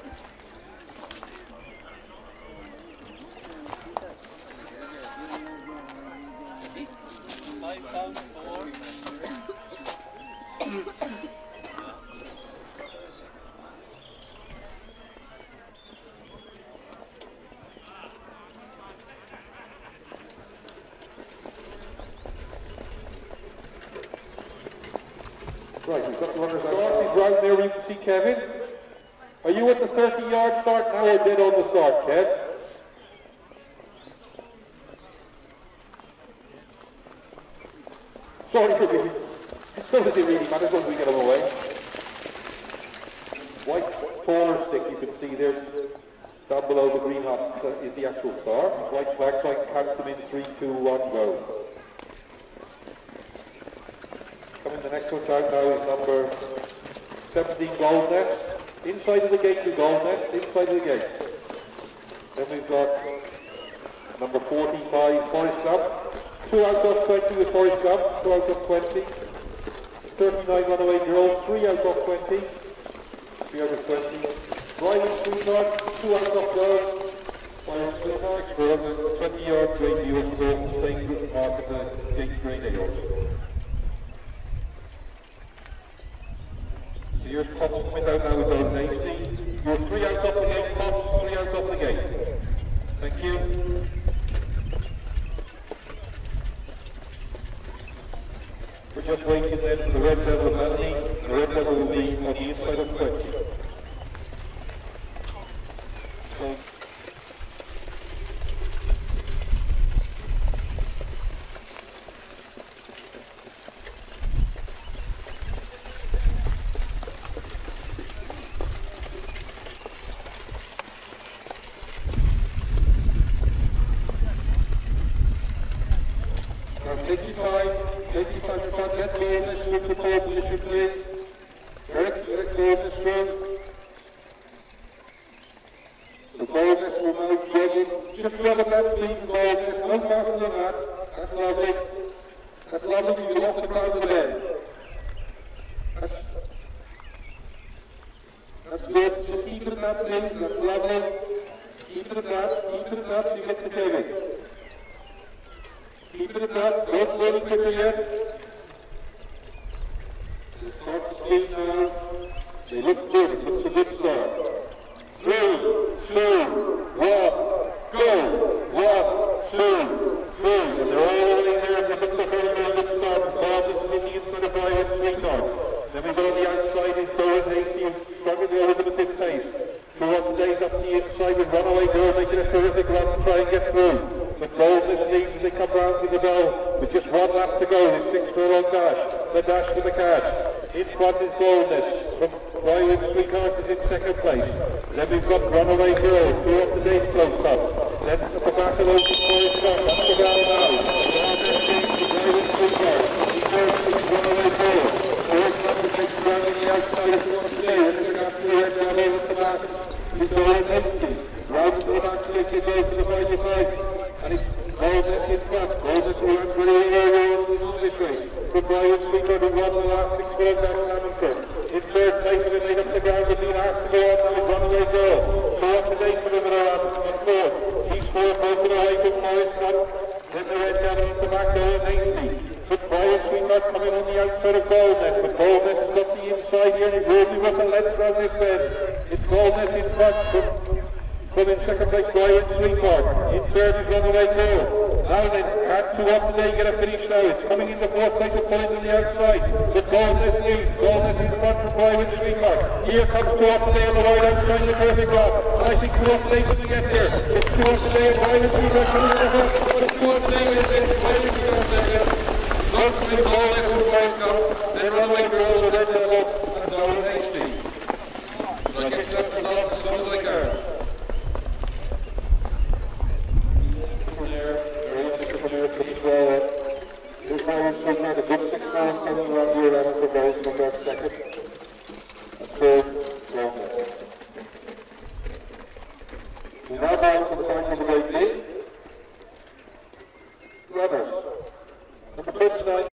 Right, we've got the runner start. He's right there, you can see Kevin. Are you at the 30-yard start now or dead on the start, Kev? Sorry for being. So does it really matter as long as we get them away? White taller stick you can see there, down below the green hat is the actual start. These white flags, I can count them in 3, 2, 1, go. Coming the next one out now is number 17, Gold Nest. Inside of the gate to Gold Nest, inside of the gate. Then we've got number 45, Forest Gump. 2 out of 20 with Forest Gump, 2 out of 20. 39 Runaway Girl, 3 out of 20. 3 out of 20. Driving Sweetheart, 2 out of 12. Fire Sweetheart, for 20-yard grade viewers will go the same mark as a gate grade arrows. Here's Pops coming down now with Golden Hasty. You're 3 out of the gate, Pops, 3 out of the gate. Thank you. We're just waiting then for the Red Devil Manly. The Red Devil will be on the inside of 20. So, take your time, you can't get Goldness through to pole position, please. Eric, you get Goldness through. So Goldness will now jog in, just jog at that speed for Goldness, no faster than that. That's lovely. That's lovely, you can off the ground with them. That's good, just keep it at that please, that's lovely. Keep it at that till you get to Kevin. Keep it at that, don't go any quicker yet. They start to speed now. They look good, it looks a good start. 3, 2, 1, go! 1, 2, 3. And they're all in there, they look like a very good start. Bob, this is in the inside of Brian Sweetheart. Then we go on the outside, is Golden Hasty, struggling over them at this pace. Throughout the days up the inside with Runaway Girl, making a terrific run to try and get through. But Goldness leads as they come round to the bell with just 1 lap to go. His 6 furlong dash, the dash for the cash. In front is Goldness. From Brian Sweetheart is in 2nd place. Then we've got Runaway Girl, throughout the days close up. Then at the back of those Forest Gump, up the bell now. Brian Sweetheart. In 3rd is Runaway Girl. Forest Gump is taking round on the outside of the day. And they're after the red down over the back. He's Golden Hasty. Round to the back, so they go to the 45. And it's Goldness in front. Goldness will run very well on this race. From Brian Sweetheart who won the last 6 furlong dash in Amman. In 3rd place, having made up the ground and being asked to go on now is Runaway Girl. So up to date's going to be in 4th. He's 4 broken away from Forest Gump. Then the red down at the back there and Hasty. But Brian Sweetheart's coming on the outside of Goldness. But Goldness has got the inside here and it will be rough and length around this bend. It's Goldness in front. From in 2nd place, Brian Sweetheart. In 3rd is Runaway Girl. Now then, can't 2 up today get a finish now. It's coming into 4th place and pulling on the outside. But Goldness leads. Goldness in front from Brian Sweetheart. Here comes 2 up today on the wide outside, the perfect run. And I think 2 up today when we get there. It's 2 up today and Brian Sweetheart coming in the front. But it's 2 up today and it's Brian Sweetheart. Goes to the Goldness and Forest Gump. Then Runaway Girl, the Red Devil, and Golden Hasty. So I get that result as soon as I can. Here's Brian Sweetheart, a good 6 furlong coming around here, running for goals from that 2nd. And 3rd, Goldness. We now go to the final of the great day. Runners. Number 29.